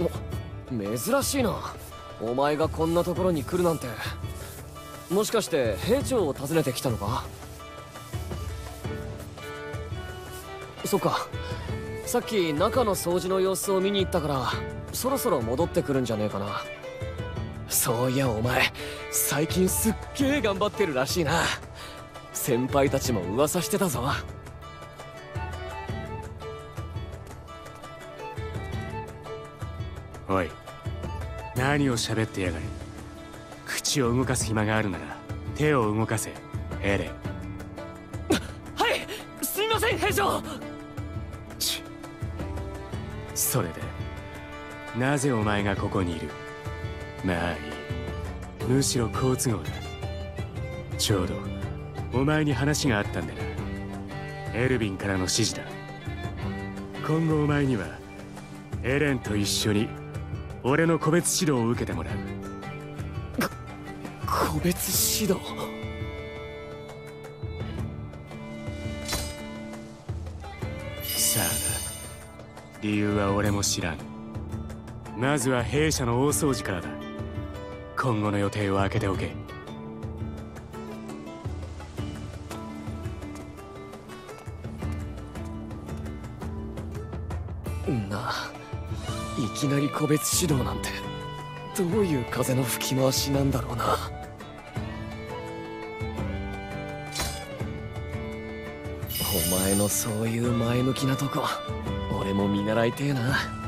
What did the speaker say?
珍しいな。お前がこんなところに来るなんて。もしかして兵長を訪ねてきたのか？そっか。さっき中の掃除の様子を見に行ったから、そろそろ戻ってくるんじゃねえかな。そういやお前最近すっげえ頑張ってるらしいな。先輩たちも噂してたぞ。 おい、何を喋ってやがる。口を動かす暇があるなら手を動かせ、エレン。 はい、すみません兵長。 それでなぜお前がここにいる？まあいい、むしろ好都合だ。ちょうどお前に話があったんだな。エルヴィンからの指示だ。今後お前にはエレンと一緒に俺の個別指導を受けてもらう。 個別指導？ さあな、理由は俺も知らん。まずは兵舎の大掃除からだ。今後の予定を開けておけ。 なあ、いきなり個別指導なんてどういう風の吹き回しなんだろうな。お前のそういう前向きなとこ俺も見習いてえな。